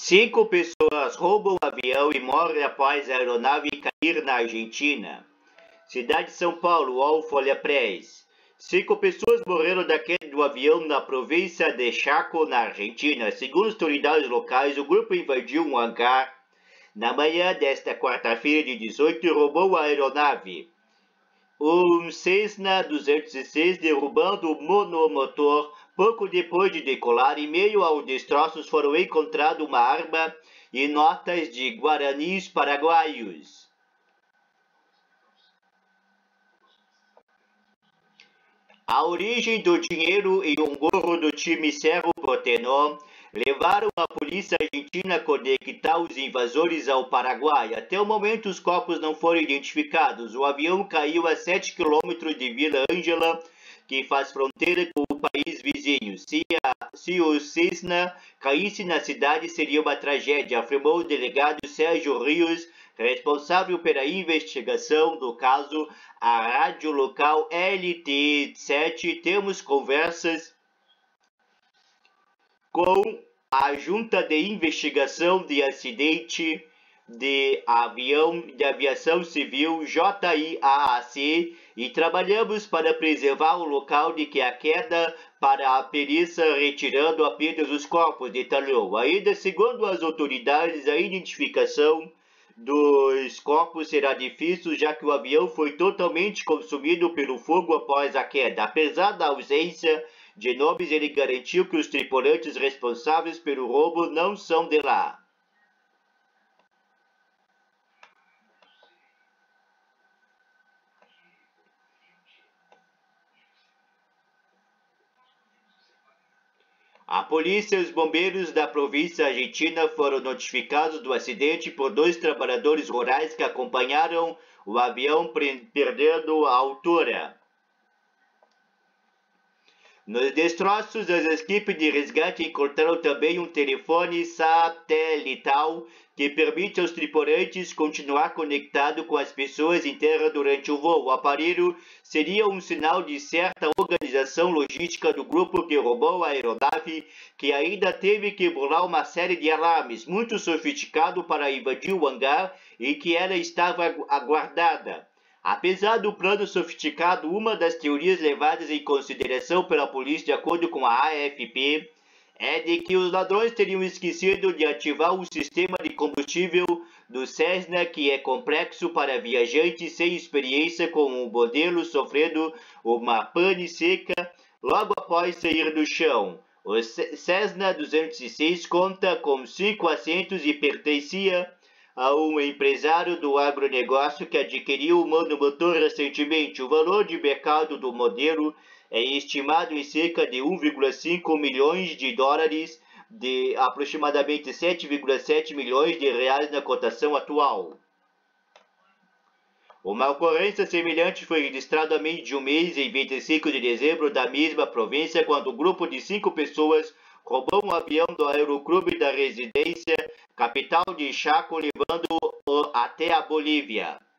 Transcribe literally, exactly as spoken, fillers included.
Cinco pessoas roubam um avião e morrem após a aeronave cair na Argentina. Cidade de São Paulo, U O L Folha Press. Cinco pessoas morreram da queda do avião na província de Chaco, na Argentina. Segundo as autoridades locais, o grupo invadiu um hangar na manhã desta quarta-feira de dezoito e roubou a aeronave. Um Cessna duzentos e seis derrubando o monomotor. Pouco depois de decolar, em meio aos destroços foram encontradas uma arma e notas de guaranis paraguaios. A origem do dinheiro e um gorro do time Cerro Porteño levaram a polícia argentina a conectar os invasores ao Paraguai. Até o momento, os corpos não foram identificados. O avião caiu a sete quilômetros de Vila Ângela, que faz fronteira com o país vizinho. Se, a, se o Cessna caísse na cidade, seria uma tragédia, afirmou o delegado Sérgio Rios, responsável pela investigação do caso. A rádio local L T sete. Temos conversas com a Junta de Investigação de Acidente de Avião de Aviação Civil, J I A A C, e trabalhamos para preservar o local de que a queda para a perícia, retirando apenas os corpos, detalhou. Ainda segundo as autoridades, a identificação dos corpos será difícil, já que o avião foi totalmente consumido pelo fogo após a queda. Apesar da ausência de nomes, ele garantiu que os tripulantes responsáveis pelo roubo não são de lá. A polícia e os bombeiros da província argentina foram notificados do acidente por dois trabalhadores rurais que acompanharam o avião perdendo a altura. Nos destroços, as equipes de resgate encontraram também um telefone satelital que permite aos tripulantes continuar conectados com as pessoas em terra durante o voo. O aparelho seria um sinal de certa organização logística do grupo que roubou a aeronave, que ainda teve que burlar uma série de alarmes muito sofisticado para invadir o hangar em que ela estava aguardada. Apesar do plano sofisticado, uma das teorias levadas em consideração pela polícia, de acordo com a A F P, é de que os ladrões teriam esquecido de ativar o sistema de combustível do Cessna, que é complexo para viajantes sem experiência com o modelo, sofrendo uma pane seca logo após sair do chão. O Cessna duzentos e seis conta com cinco assentos e pertencia a um empresário do agronegócio que adquiriu o monomotor recentemente. O valor de mercado do modelo é estimado em cerca de um vírgula cinco milhões de dólares, de aproximadamente sete vírgula sete milhões de reais na cotação atual. Uma ocorrência semelhante foi registrada há menos de um mês, em vinte e cinco de dezembro, da mesma província, quando um grupo de cinco pessoas roubou um avião do aeroclube da residência, capital de Chaco, levando-o até a Bolívia.